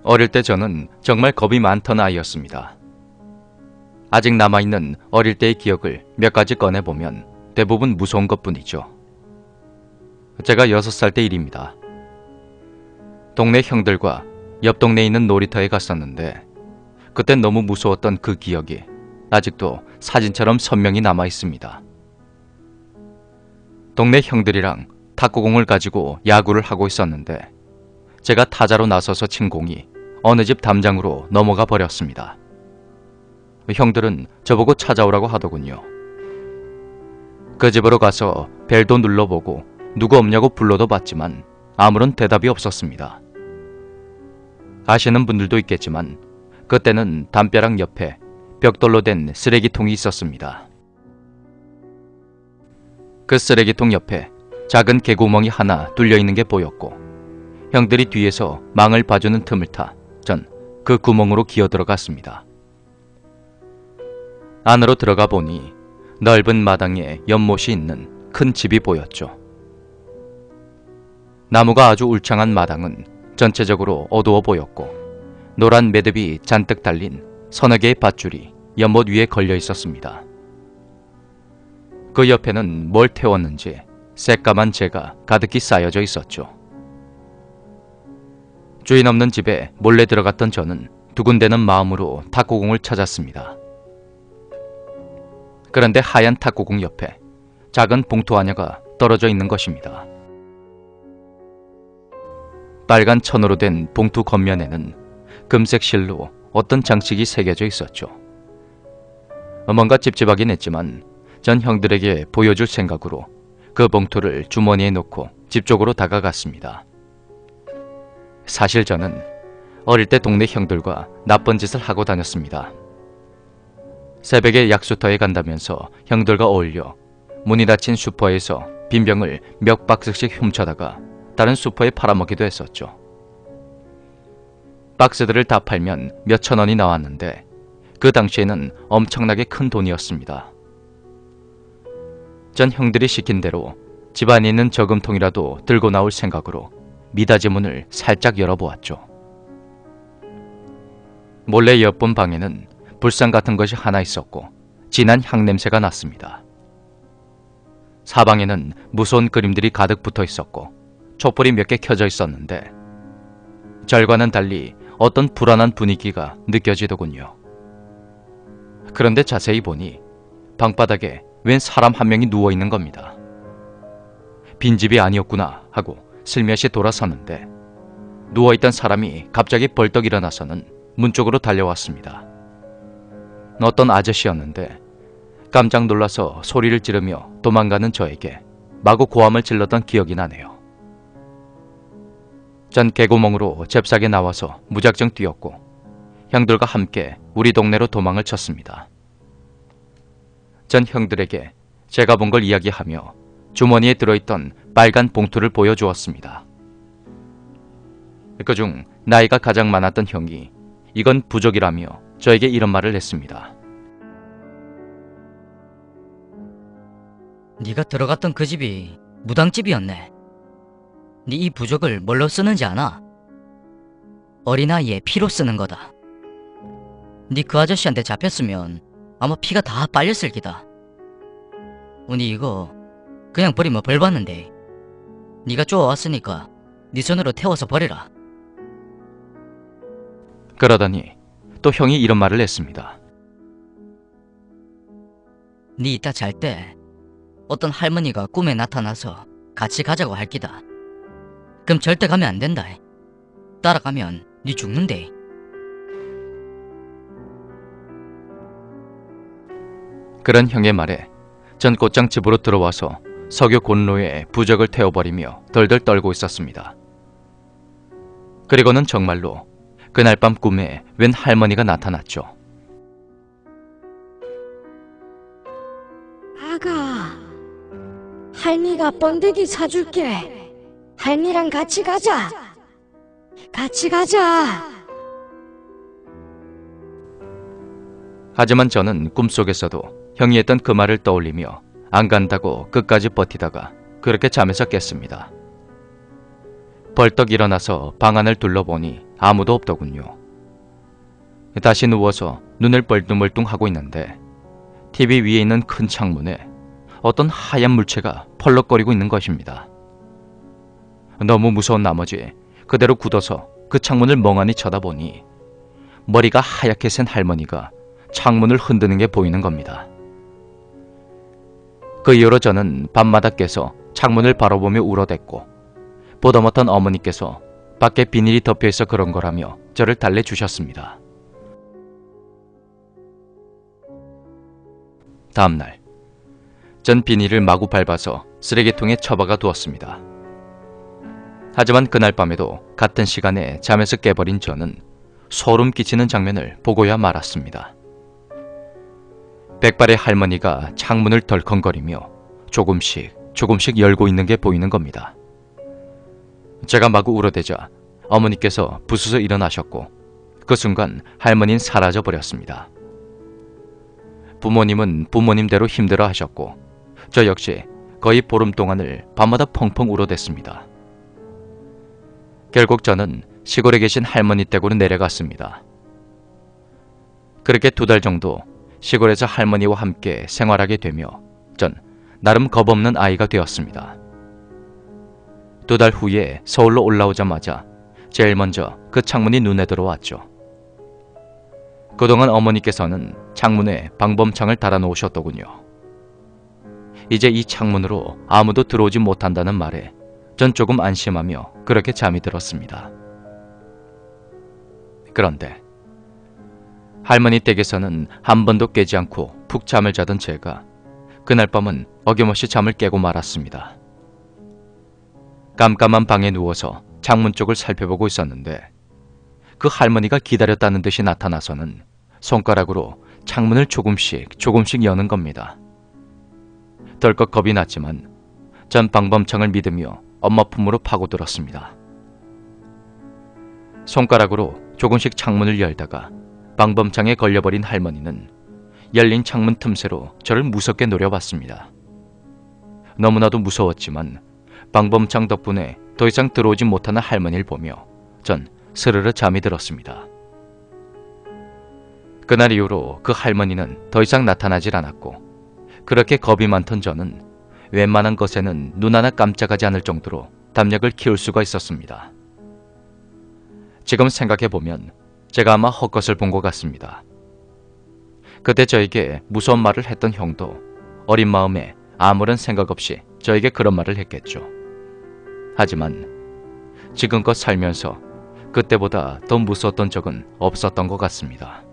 어릴 때 저는 정말 겁이 많던 아이였습니다. 아직 남아있는 어릴 때의 기억을 몇 가지 꺼내보면 대부분 무서운 것뿐이죠. 제가 6살 때 일입니다. 동네 형들과 옆 동네에 있는 놀이터에 갔었는데 그땐 너무 무서웠던 그 기억이 아직도 사진처럼 선명히 남아있습니다. 동네 형들이랑 탁구공을 가지고 야구를 하고 있었는데 제가 타자로 나서서 친 공이 어느 집 담장으로 넘어가 버렸습니다. 형들은 저보고 찾아오라고 하더군요. 그 집으로 가서 벨도 눌러보고 누구 없냐고 불러도 봤지만 아무런 대답이 없었습니다. 아시는 분들도 있겠지만 그때는 담벼락 옆에 벽돌로 된 쓰레기통이 있었습니다. 그 쓰레기통 옆에 작은 개구멍이 하나 뚫려 있는 게 보였고 형들이 뒤에서 망을 봐주는 틈을 타 전 그 구멍으로 기어 들어갔습니다. 안으로 들어가 보니 넓은 마당에 연못이 있는 큰 집이 보였죠. 나무가 아주 울창한 마당은 전체적으로 어두워 보였고 노란 매듭이 잔뜩 달린 서너 개의 밧줄이 연못 위에 걸려 있었습니다. 그 옆에는 뭘 태웠는지 새까만 재가 가득히 쌓여져 있었죠. 주인 없는 집에 몰래 들어갔던 저는 두근대는 마음으로 탁구공을 찾았습니다. 그런데 하얀 탁구공 옆에 작은 봉투 하나가 떨어져 있는 것입니다. 빨간 천으로 된 봉투 겉면에는 금색 실로 어떤 장식이 새겨져 있었죠. 뭔가 찝찝하긴 했지만 전 형들에게 보여줄 생각으로 그 봉투를 주머니에 넣고 집 쪽으로 다가갔습니다. 사실 저는 어릴 때 동네 형들과 나쁜 짓을 하고 다녔습니다. 새벽에 약수터에 간다면서 형들과 어울려 문이 닫힌 슈퍼에서 빈병을 몇 박스씩 훔쳐다가 다른 슈퍼에 팔아먹기도 했었죠. 박스들을 다 팔면 몇천 원이 나왔는데 그 당시에는 엄청나게 큰 돈이었습니다. 전 형들이 시킨 대로 집안에 있는 저금통이라도 들고 나올 생각으로 미닫이 문을 살짝 열어보았죠. 몰래 엿본 방에는 불상 같은 것이 하나 있었고 진한 향냄새가 났습니다. 사방에는 무서운 그림들이 가득 붙어 있었고 촛불이 몇 개 켜져 있었는데 절과는 달리 어떤 불안한 분위기가 느껴지더군요. 그런데 자세히 보니 방바닥에 웬 사람 한 명이 누워있는 겁니다. 빈집이 아니었구나 하고 슬며시 돌아섰는데 누워있던 사람이 갑자기 벌떡 일어나서는 문 쪽으로 달려왔습니다. 어떤 아저씨였는데 깜짝 놀라서 소리를 지르며 도망가는 저에게 마구 고함을 질렀던 기억이 나네요. 전 개구멍으로 잽싸게 나와서 무작정 뛰었고 형들과 함께 우리 동네로 도망을 쳤습니다. 전 형들에게 제가 본 걸 이야기하며 주머니에 들어있던 빨간 봉투를 보여주었습니다. 그중 나이가 가장 많았던 형이 이건 부적이라며 저에게 이런 말을 했습니다. 네가 들어갔던 그 집이 무당집이었네. 네 이 부적을 뭘로 쓰는지 아나? 어린아이의 피로 쓰는 거다. 네 그 아저씨한테 잡혔으면 아마 피가 다 빨렸을 기다. 니 이거 그냥 버리면 벌 받는데 네가 쪼아왔으니까 네 손으로 태워서 버리라. 그러더니 또 형이 이런 말을 했습니다. 네 이따 잘 때 어떤 할머니가 꿈에 나타나서 같이 가자고 할 기다. 그럼 절대 가면 안 된다. 따라가면 네 죽는데. 그런 형의 말에 전 곧장 집으로 들어와서 석유 곤로에 부적을 태워버리며 덜덜 떨고 있었습니다. 그리고는 정말로 그날 밤 꿈에 웬 할머니가 나타났죠. 아가, 할미가 번데기 사줄게. 할미랑 같이 가자. 같이 가자. 하지만 저는 꿈속에서도 형이 했던 그 말을 떠올리며 안 간다고 끝까지 버티다가 그렇게 잠에서 깼습니다. 벌떡 일어나서 방 안을 둘러보니 아무도 없더군요. 다시 누워서 눈을 벌뚱벌뚱 하고 있는데 TV 위에 있는 큰 창문에 어떤 하얀 물체가 펄럭거리고 있는 것입니다. 너무 무서운 나머지 그대로 굳어서 그 창문을 멍하니 쳐다보니 머리가 하얗게 센 할머니가 창문을 흔드는 게 보이는 겁니다. 그 이후로 저는 밤마다 깨서 창문을 바라보며 울어댔고 보다 못한 어머니께서 밖에 비닐이 덮여있어 그런 거라며 저를 달래주셨습니다. 다음날 전 비닐을 마구 밟아서 쓰레기통에 처박아 두었습니다. 하지만 그날 밤에도 같은 시간에 잠에서 깨버린 저는 소름 끼치는 장면을 보고야 말았습니다. 백발의 할머니가 창문을 덜컹거리며 조금씩 열고 있는 게 보이는 겁니다. 제가 마구 울어대자 어머니께서 부스스 일어나셨고 그 순간 할머니는 사라져 버렸습니다. 부모님은 부모님대로 힘들어 하셨고 저 역시 거의 보름 동안을 밤마다 펑펑 울어댔습니다. 결국 저는 시골에 계신 할머니 댁으로 내려갔습니다. 그렇게 2달 정도 시골에서 할머니와 함께 생활하게 되며 전 나름 겁없는 아이가 되었습니다. 2달 후에 서울로 올라오자마자 제일 먼저 그 창문이 눈에 들어왔죠. 그동안 어머니께서는 창문에 방범창을 달아놓으셨더군요. 이제 이 창문으로 아무도 들어오지 못한다는 말에 전 조금 안심하며 그렇게 잠이 들었습니다. 그런데 할머니 댁에서는 한 번도 깨지 않고 푹 잠을 자던 제가 그날 밤은 어김없이 잠을 깨고 말았습니다. 깜깜한 방에 누워서 창문 쪽을 살펴보고 있었는데 그 할머니가 기다렸다는 듯이 나타나서는 손가락으로 창문을 조금씩 여는 겁니다. 덜컥 겁이 났지만 전 방범창을 믿으며 엄마 품으로 파고들었습니다. 손가락으로 조금씩 창문을 열다가 방범창에 걸려버린 할머니는 열린 창문 틈새로 저를 무섭게 노려봤습니다. 너무나도 무서웠지만 방범창 덕분에 더 이상 들어오지 못하는 할머니를 보며 전 스르르 잠이 들었습니다. 그날 이후로 그 할머니는 더 이상 나타나질 않았고 그렇게 겁이 많던 저는 웬만한 것에는 눈 하나 깜짝하지 않을 정도로 담력을 키울 수가 있었습니다. 지금 생각해보면 제가 아마 헛것을 본 것 같습니다. 그때 저에게 무서운 말을 했던 형도 어린 마음에 아무런 생각 없이 저에게 그런 말을 했겠죠. 하지만 지금껏 살면서 그때보다 더 무서웠던 적은 없었던 것 같습니다.